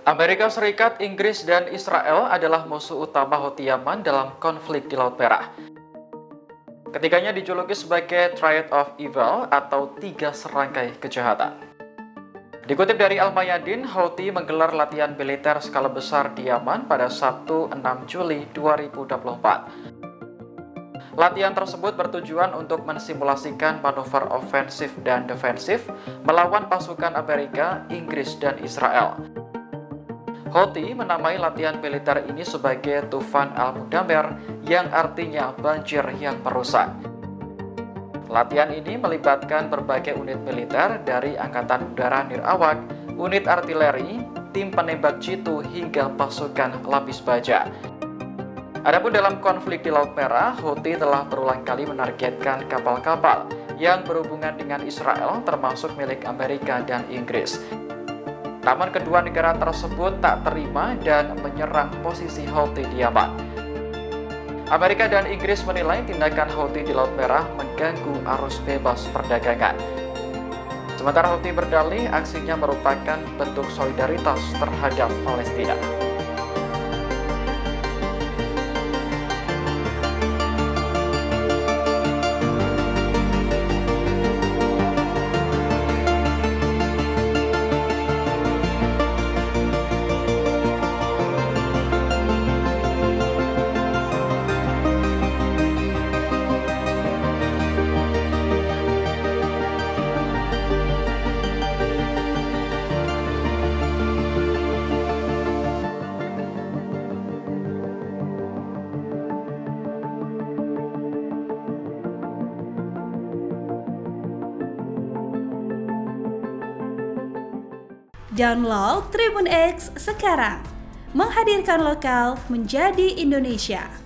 Amerika Serikat, Inggris, dan Israel adalah musuh utama Houthi Yaman dalam konflik di Laut Merah. Ketiganya dijuluki sebagai Triad of Evil atau tiga serangkai kejahatan. Dikutip dari Al-Mayadin, Houthi menggelar latihan militer skala besar di Yaman pada Sabtu 6 Juli 2024. Latihan tersebut bertujuan untuk mensimulasikan manuver ofensif dan defensif melawan pasukan Amerika, Inggris, dan Israel. Houthi menamai latihan militer ini sebagai Tufan al-Mudamir yang artinya banjir yang merusak. Latihan ini melibatkan berbagai unit militer dari Angkatan Udara Nirawak, unit artileri, tim penembak jitu hingga pasukan lapis baja. Adapun dalam konflik di Laut Merah, Houthi telah berulang kali menargetkan kapal-kapal yang berhubungan dengan Israel termasuk milik Amerika dan Inggris. Namun kedua negara tersebut tak terima dan menyerang posisi Houthi di Yaman. Amerika dan Inggris menilai tindakan Houthi di Laut Merah mengganggu arus bebas perdagangan. Sementara Houthi berdalih aksinya merupakan bentuk solidaritas terhadap Palestina. Download Tribun X sekarang, menghadirkan lokal menjadi Indonesia.